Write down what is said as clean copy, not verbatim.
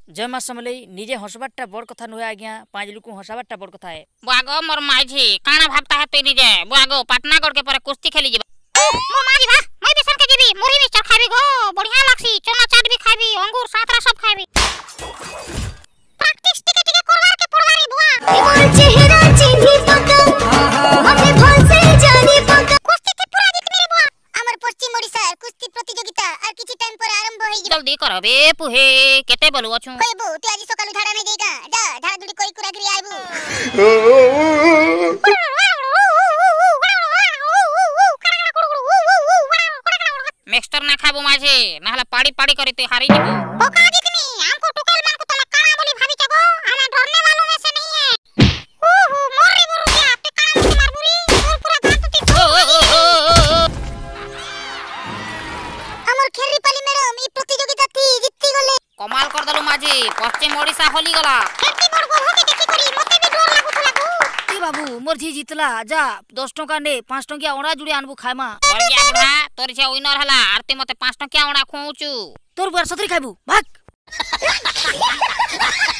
जय मां समलेई निजे हसबाटा बड़ कथा नुहे आज्ञा पांच लोक हसाबाटा बड़ कथा है। बुआगो मोर माइझी काना भाबता है तू निजे बुआगो पाटनागढ़ के पर कुश्ती खेली जेबा मो मारी बा मैं बेसन के जेबी मुरी मिक्सचर खाबी गो बढ़िया लागसी चना चाट भी खाबी अंगूर संतरा सब खाबी प्रैक्टिस टिके टिके करवार के पड़वारी बुआ मोर चेहरा चिन्ही पका मते भल से जानी पका कुश्ती के पूरा जीत मेरे बुआ हमर पश्चिम ओडिसा कुश्ती प्रतियोगिता आर किछि टाइम पर आरंभ होई जल्दी करो बे पुहे केते बोलु अछु कहबो तू आज सकाळु झाडा नै देगा जा झाडा दुडी कोई कुरा गिरी आइबू मिक्सचर ना खाबो माझे नहला पाड़ी पाड़ी करी ते हारी जेबो ओका जितनी हमको टुकल मन को तला काना बोली भाभी जगो हम डरने वालों में से नहीं है ओहो मोरे मोरू क्या ते काना से मार बुरी और पूरा दांत ती हमर खेरी पाली मैडम ई प्रतियोगिता थी जीती गले कमाल कर दलु माझे पश्चिम ओडिसा होली गला खेती बड़ गोल होके देखी करी मते भी डर लागु थला गो ए बाबू मोर झी जीतला जा 10 टका ने 5 टकिया ओणा जुड़ी आनबू खायमा और गया बुढ़ा तोर जे विनर हला आरती मते 5 टकिया ओणा खोउचू तोर बर सतरी खाइबू भाग